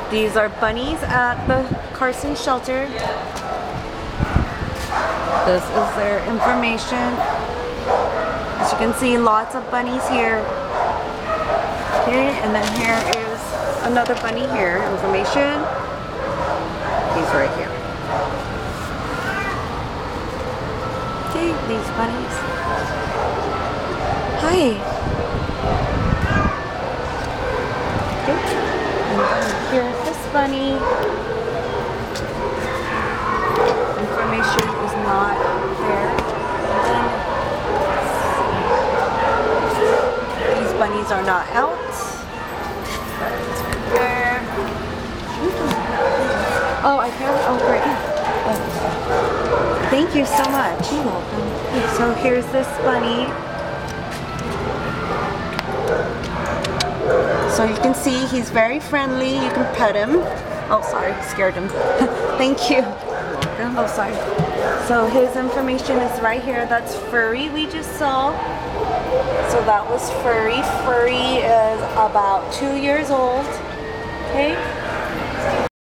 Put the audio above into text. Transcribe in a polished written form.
These are bunnies at the Carson shelter. This is their information. As you can see, lots of bunnies here. Okay, and then here is another bunny here. Information. He's right here. Okay, these bunnies. Hi. Okay, and then here's this bunny. Information is not there. And then, these bunnies are not out. It's right there. Oh, I found it. Oh, right here. Oh. Thank you so much. You're welcome. So here's this bunny. So you can see he's very friendly. You can pet him. Oh, sorry, scared him. Thank you. Oh, sorry. So his information is right here. That's Furry we just saw. So that was Furry. Furry is about 2 years old. Okay.